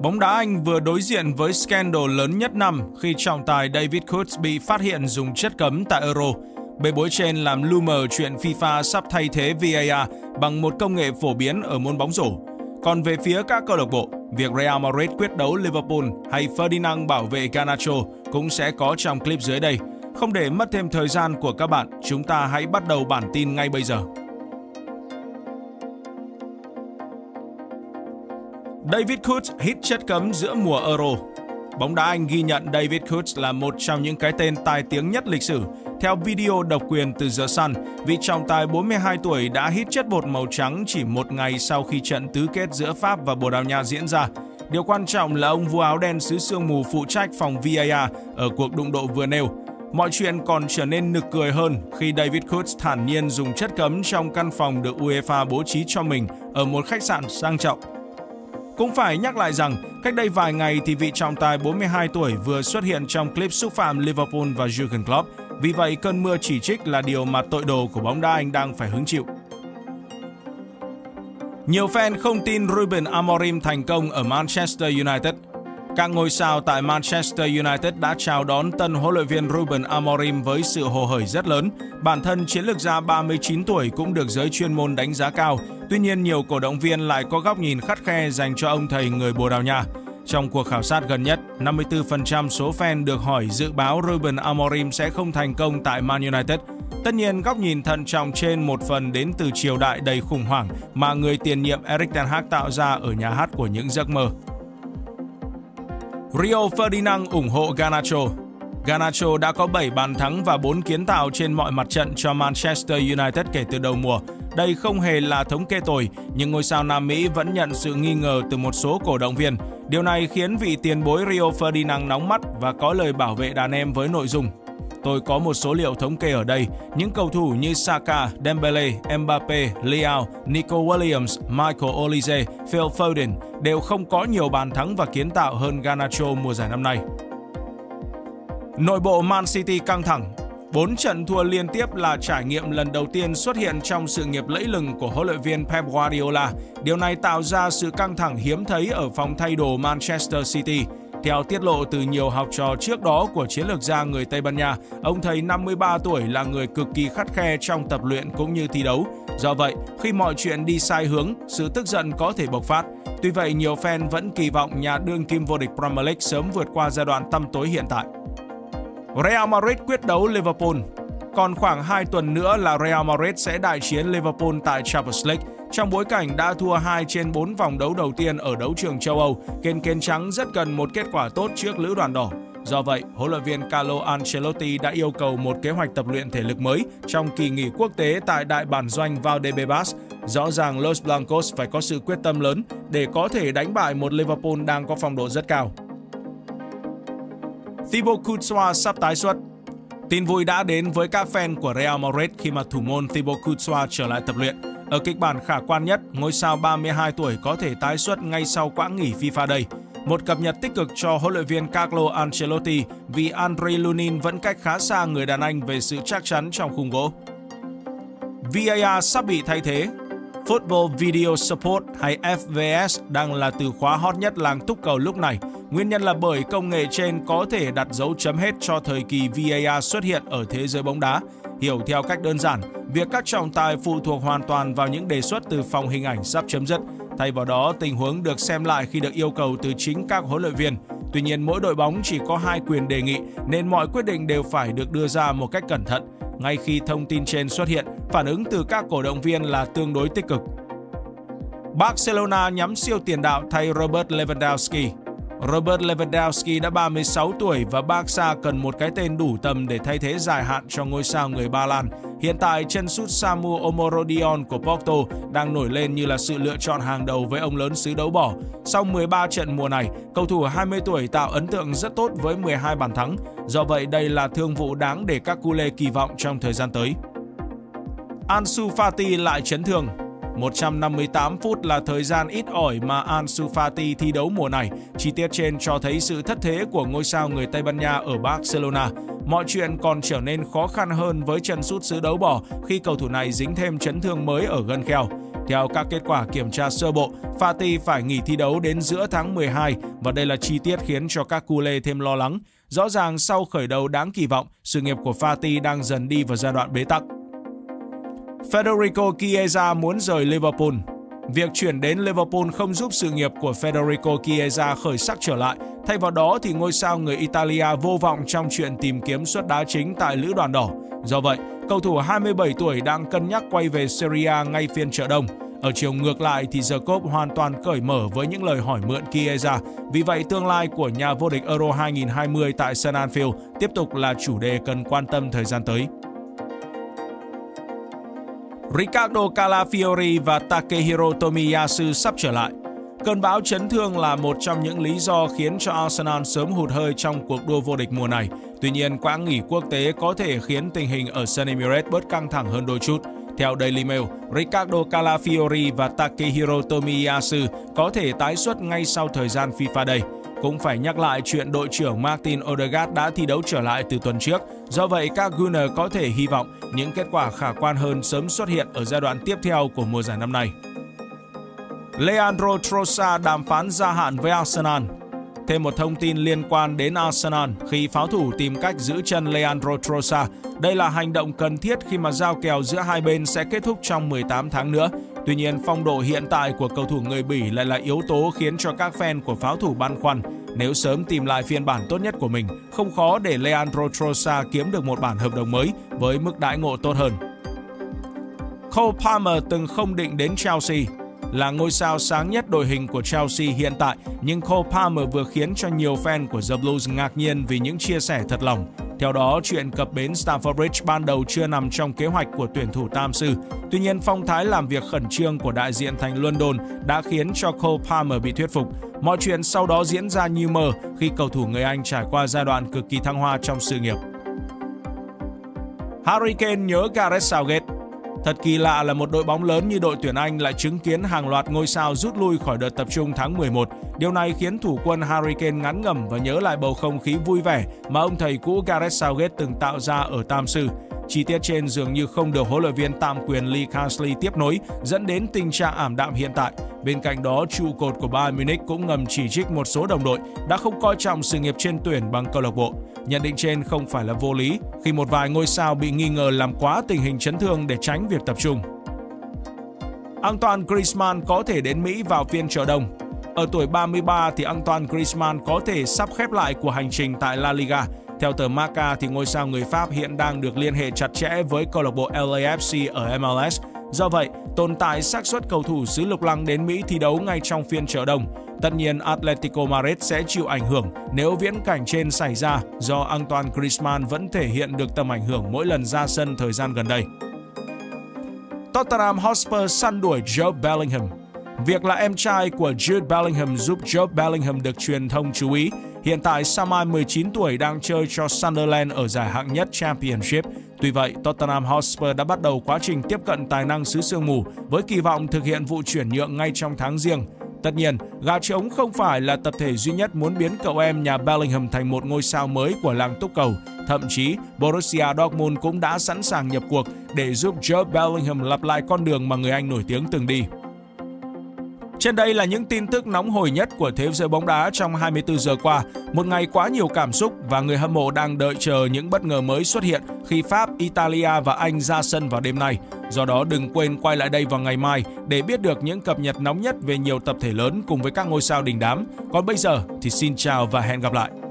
Bóng đá Anh vừa đối diện với scandal lớn nhất năm khi trọng tài David Coates bị phát hiện dùng chất cấm tại Euro. Bê bối trên làm lu mờ chuyện FIFA sắp thay thế VAR bằng một công nghệ phổ biến ở môn bóng rổ. Còn về phía các câu lạc bộ, việc Real Madrid quyết đấu Liverpool hay Ferdinand bảo vệ Garnacho cũng sẽ có trong clip dưới đây. Không để mất thêm thời gian của các bạn, chúng ta hãy bắt đầu bản tin ngay bây giờ. David Coates hít chất cấm giữa mùa Euro. Bóng đá Anh ghi nhận David Coates là một trong những cái tên tai tiếng nhất lịch sử. Theo video độc quyền từ The Sun, vị trọng tài 42 tuổi đã hít chất bột màu trắng chỉ một ngày sau khi trận tứ kết giữa Pháp và Bồ Đào Nha diễn ra. Điều quan trọng là ông vua áo đen xứ sương mù phụ trách phòng VAR ở cuộc đụng độ vừa nêu. Mọi chuyện còn trở nên nực cười hơn khi David Coates thản nhiên dùng chất cấm trong căn phòng được UEFA bố trí cho mình ở một khách sạn sang trọng. Cũng phải nhắc lại rằng, cách đây vài ngày thì vị trọng tài 42 tuổi vừa xuất hiện trong clip xúc phạm Liverpool và Jurgen Klopp. Vì vậy, cơn mưa chỉ trích là điều mà tội đồ của bóng đá Anh đang phải hứng chịu. Nhiều fan không tin Ruben Amorim thành công ở Manchester United. Các ngôi sao tại Manchester United đã chào đón tân huấn luyện viên Ruben Amorim với sự hồ hởi rất lớn. Bản thân chiến lược gia 39 tuổi cũng được giới chuyên môn đánh giá cao. Tuy nhiên, nhiều cổ động viên lại có góc nhìn khắt khe dành cho ông thầy người Bồ Đào Nha. Trong cuộc khảo sát gần nhất, 54% số fan được hỏi dự báo Ruben Amorim sẽ không thành công tại Man United. Tất nhiên, góc nhìn thận trọng trên một phần đến từ triều đại đầy khủng hoảng mà người tiền nhiệm Erik ten Hag tạo ra ở nhà hát của những giấc mơ. Rio Ferdinand ủng hộ Garnacho. Garnacho đã có 7 bàn thắng và 4 kiến tạo trên mọi mặt trận cho Manchester United kể từ đầu mùa. Đây không hề là thống kê tồi, nhưng ngôi sao Nam Mỹ vẫn nhận sự nghi ngờ từ một số cổ động viên. Điều này khiến vị tiền bối Rio Ferdinand nóng mắt và có lời bảo vệ đàn em với nội dung: "Tôi có một số liệu thống kê ở đây. Những cầu thủ như Saka, Dembele, Mbappe, Leao, Nico Williams, Michael Olise, Phil Foden đều không có nhiều bàn thắng và kiến tạo hơn Garnacho mùa giải năm nay." Nội bộ Man City căng thẳng. 4 trận thua liên tiếp là trải nghiệm lần đầu tiên xuất hiện trong sự nghiệp lẫy lừng của huấn luyện viên Pep Guardiola. Điều này tạo ra sự căng thẳng hiếm thấy ở phòng thay đồ Manchester City. Theo tiết lộ từ nhiều học trò trước đó của chiến lược gia người Tây Ban Nha, ông thầy 53 tuổi là người cực kỳ khắt khe trong tập luyện cũng như thi đấu. Do vậy, khi mọi chuyện đi sai hướng, sự tức giận có thể bộc phát. Tuy vậy, nhiều fan vẫn kỳ vọng nhà đương kim vô địch Premier League sớm vượt qua giai đoạn tăm tối hiện tại. Real Madrid quyết đấu Liverpool. Còn khoảng 2 tuần nữa là Real Madrid sẽ đại chiến Liverpool tại Champions League. Trong bối cảnh đã thua 2 trên 4 vòng đấu đầu tiên ở đấu trường châu Âu, kền kền trắng rất cần một kết quả tốt trước lữ đoàn đỏ. Do vậy, huấn luyện viên Carlo Ancelotti đã yêu cầu một kế hoạch tập luyện thể lực mới trong kỳ nghỉ quốc tế tại đại bản doanh Valdebebas. Rõ ràng Los Blancos phải có sự quyết tâm lớn để có thể đánh bại một Liverpool đang có phong độ rất cao. Thibaut Courtois sắp tái xuất. Tin vui đã đến với các fan của Real Madrid khi mà thủ môn Thibaut Courtois trở lại tập luyện. Ở kịch bản khả quan nhất, ngôi sao 32 tuổi có thể tái xuất ngay sau quãng nghỉ FIFA Day. Một cập nhật tích cực cho huấn luyện viên Carlo Ancelotti vì Andrei Lunin vẫn cách khá xa người đàn Anh về sự chắc chắn trong khung gỗ. VAR sắp bị thay thế. Football Video Support hay FVS đang là từ khóa hot nhất làng túc cầu lúc này. Nguyên nhân là bởi công nghệ trên có thể đặt dấu chấm hết cho thời kỳ VAR xuất hiện ở thế giới bóng đá. Hiểu theo cách đơn giản, việc các trọng tài phụ thuộc hoàn toàn vào những đề xuất từ phòng hình ảnh sắp chấm dứt. Thay vào đó, tình huống được xem lại khi được yêu cầu từ chính các huấn luyện viên. Tuy nhiên, mỗi đội bóng chỉ có 2 quyền đề nghị nên mọi quyết định đều phải được đưa ra một cách cẩn thận. Ngay khi thông tin trên xuất hiện, phản ứng từ các cổ động viên là tương đối tích cực. Barcelona nhắm siêu tiền đạo thay Robert Lewandowski. Robert Lewandowski đã 36 tuổi và Barca cần một cái tên đủ tầm để thay thế dài hạn cho ngôi sao người Ba Lan. Hiện tại, chân sút Samu Omorodion của Porto đang nổi lên như là sự lựa chọn hàng đầu với ông lớn xứ đấu bỏ. Sau 13 trận mùa này, cầu thủ 20 tuổi tạo ấn tượng rất tốt với 12 bàn thắng. Do vậy, đây là thương vụ đáng để các culé kỳ vọng trong thời gian tới. Ansu Fati lại chấn thương. 158 phút là thời gian ít ỏi mà Ansu Fati thi đấu mùa này. Chi tiết trên cho thấy sự thất thế của ngôi sao người Tây Ban Nha ở Barcelona. Mọi chuyện còn trở nên khó khăn hơn với chân sút xứ đấu bỏ khi cầu thủ này dính thêm chấn thương mới ở gân kheo. Theo các kết quả kiểm tra sơ bộ, Fati phải nghỉ thi đấu đến giữa tháng 12 và đây là chi tiết khiến cho các culé thêm lo lắng. Rõ ràng sau khởi đầu đáng kỳ vọng, sự nghiệp của Fati đang dần đi vào giai đoạn bế tắc. Federico Chiesa muốn rời Liverpool. Việc chuyển đến Liverpool không giúp sự nghiệp của Federico Chiesa khởi sắc trở lại. Thay vào đó thì ngôi sao người Italia vô vọng trong chuyện tìm kiếm suất đá chính tại Lữ đoàn đỏ. Do vậy, cầu thủ 27 tuổi đang cân nhắc quay về Serie A ngay phiên chợ đông. Ở chiều ngược lại thì The Cop hoàn toàn cởi mở với những lời hỏi mượn Chiesa. Vì vậy, tương lai của nhà vô địch Euro 2020 tại sân Anfield tiếp tục là chủ đề cần quan tâm thời gian tới. Riccardo Calafiori và Takehiro Tomiyasu sắp trở lại. Cơn bão chấn thương là một trong những lý do khiến cho Arsenal sớm hụt hơi trong cuộc đua vô địch mùa này. Tuy nhiên, quãng nghỉ quốc tế có thể khiến tình hình ở sân Emirates bớt căng thẳng hơn đôi chút. Theo Daily Mail, Riccardo Calafiori và Takehiro Tomiyasu có thể tái xuất ngay sau thời gian FIFA Day. Cũng phải nhắc lại chuyện đội trưởng Martin Odegaard đã thi đấu trở lại từ tuần trước. Do vậy, các Gunner có thể hy vọng những kết quả khả quan hơn sớm xuất hiện ở giai đoạn tiếp theo của mùa giải năm nay. Leandro Trossard đàm phán gia hạn với Arsenal. Thêm một thông tin liên quan đến Arsenal khi pháo thủ tìm cách giữ chân Leandro Trossard. Đây là hành động cần thiết khi mà giao kèo giữa hai bên sẽ kết thúc trong 18 tháng nữa. Tuy nhiên, phong độ hiện tại của cầu thủ người Bỉ lại là yếu tố khiến cho các fan của pháo thủ băn khoăn. Nếu sớm tìm lại phiên bản tốt nhất của mình, không khó để Leandro Trossard kiếm được một bản hợp đồng mới với mức đãi ngộ tốt hơn. Cole Palmer từng không định đến Chelsea. Là ngôi sao sáng nhất đội hình của Chelsea hiện tại, nhưng Cole Palmer vừa khiến cho nhiều fan của The Blues ngạc nhiên vì những chia sẻ thật lòng. Theo đó, chuyện cập bến Stamford Bridge ban đầu chưa nằm trong kế hoạch của tuyển thủ tam sư. Tuy nhiên, phong thái làm việc khẩn trương của đại diện thành London đã khiến cho Cole Palmer bị thuyết phục. Mọi chuyện sau đó diễn ra như mơ khi cầu thủ người Anh trải qua giai đoạn cực kỳ thăng hoa trong sự nghiệp. Harry Kane nhớ Gareth Southgate. Thật kỳ lạ là một đội bóng lớn như đội tuyển Anh lại chứng kiến hàng loạt ngôi sao rút lui khỏi đợt tập trung tháng 11. Điều này khiến thủ quân Harry Kane ngán ngẩm và nhớ lại bầu không khí vui vẻ mà ông thầy cũ Gareth Southgate từng tạo ra ở tam sư. Chi tiết trên dường như không được huấn luyện viên tạm quyền Lee Carsley tiếp nối, dẫn đến tình trạng ảm đạm hiện tại. Bên cạnh đó, trụ cột của Bayern Munich cũng ngầm chỉ trích một số đồng đội đã không coi trọng sự nghiệp trên tuyển bằng câu lạc bộ. Nhận định trên không phải là vô lý khi một vài ngôi sao bị nghi ngờ làm quá tình hình chấn thương để tránh việc tập trung. Antoine Griezmann có thể đến Mỹ vào phiên chợ đông. Ở tuổi 33 thì Antoine Griezmann có thể sắp khép lại cuộc hành trình tại La Liga. Theo tờ Marca thì ngôi sao người Pháp hiện đang được liên hệ chặt chẽ với câu lạc bộ LAFC ở MLS. Do vậy, tồn tại xác suất cầu thủ xứ Lục Lăng đến Mỹ thi đấu ngay trong phiên chợ đông. Tất nhiên, Atletico Madrid sẽ chịu ảnh hưởng nếu viễn cảnh trên xảy ra do Antoine Griezmann vẫn thể hiện được tầm ảnh hưởng mỗi lần ra sân thời gian gần đây. Tottenham Hotspur săn đuổi Jude Bellingham. Việc là em trai của Jude Bellingham giúp Jude Bellingham được truyền thông chú ý. Hiện tại, Samai 19 tuổi đang chơi cho Sunderland ở giải hạng nhất Championship. Tuy vậy, Tottenham Hotspur đã bắt đầu quá trình tiếp cận tài năng xứ sương mù với kỳ vọng thực hiện vụ chuyển nhượng ngay trong tháng Giêng. Tất nhiên, gà trống không phải là tập thể duy nhất muốn biến cậu em nhà Bellingham thành một ngôi sao mới của làng túc cầu. Thậm chí, Borussia Dortmund cũng đã sẵn sàng nhập cuộc để giúp Jude Bellingham lặp lại con đường mà người Anh nổi tiếng từng đi. Trên đây là những tin tức nóng hổi nhất của thế giới bóng đá trong 24 giờ qua. Một ngày quá nhiều cảm xúc và người hâm mộ đang đợi chờ những bất ngờ mới xuất hiện khi Pháp, Italia và Anh ra sân vào đêm nay. Do đó đừng quên quay lại đây vào ngày mai để biết được những cập nhật nóng nhất về nhiều tập thể lớn cùng với các ngôi sao đình đám. Còn bây giờ thì xin chào và hẹn gặp lại.